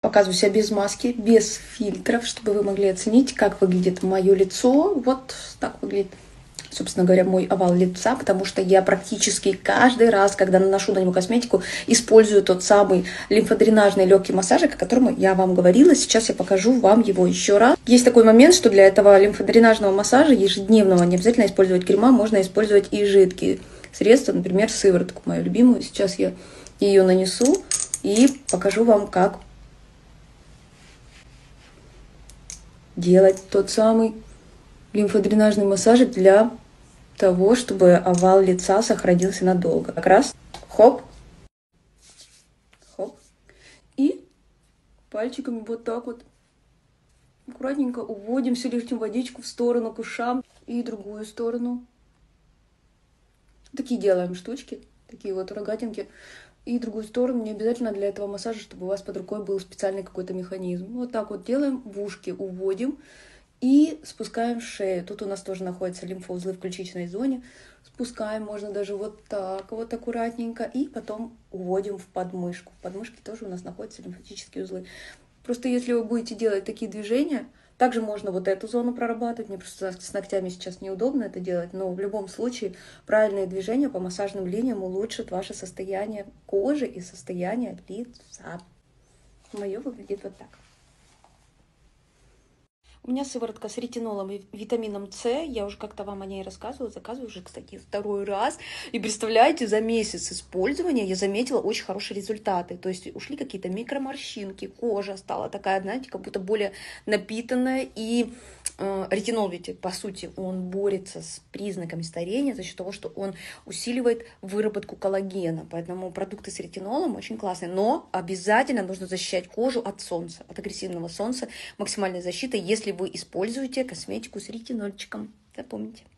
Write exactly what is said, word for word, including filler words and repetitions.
Показываю себя без маски, без фильтров, чтобы вы могли оценить, как выглядит мое лицо. Вот так выглядит, собственно говоря, мой овал лица, потому что я практически каждый раз, когда наношу на него косметику, использую тот самый лимфодренажный легкий массажик, о котором я вам говорила. Сейчас я покажу вам его еще раз. Есть такой момент, что для этого лимфодренажного массажа ежедневного не обязательно использовать крема, можно использовать и жидкие средства, например, сыворотку мою любимую. Сейчас я ее нанесу и покажу вам, как делать тот самый лимфодренажный массажик для того, чтобы овал лица сохранился надолго. Как раз хоп, хоп. И пальчиками вот так вот аккуратненько уводим всю лишнюю водичку в сторону к ушам и другую сторону. Такие делаем штучки, такие вот рогатинки. И другую сторону, не обязательно для этого массажа, чтобы у вас под рукой был специальный какой-то механизм. Вот так вот делаем, в ушки уводим и спускаем в шею. Тут у нас тоже находятся лимфоузлы в ключичной зоне. Спускаем, можно даже вот так вот аккуратненько. И потом уводим в подмышку. В подмышке тоже у нас находятся лимфатические узлы. Просто если вы будете делать такие движения, также можно вот эту зону прорабатывать. Мне просто с ногтями сейчас неудобно это делать, но в любом случае правильные движения по массажным линиям улучшат ваше состояние кожи и состояние лица. Мое выглядит вот так. У меня сыворотка с ретинолом и витамином С. Я уже как-то вам о ней рассказывала. Заказываю уже, кстати, второй раз. И представляете, за месяц использования я заметила очень хорошие результаты. То есть ушли какие-то микроморщинки, кожа стала такая, знаете, как будто более напитанная. И э, ретинол ведь, по сути, он борется с признаками старения за счет того, что он усиливает выработку коллагена. Поэтому продукты с ретинолом очень классные. Но обязательно нужно защищать кожу от солнца, от агрессивного солнца. Максимальной защиты, если вы используете косметику с ретинольчиком. Запомните.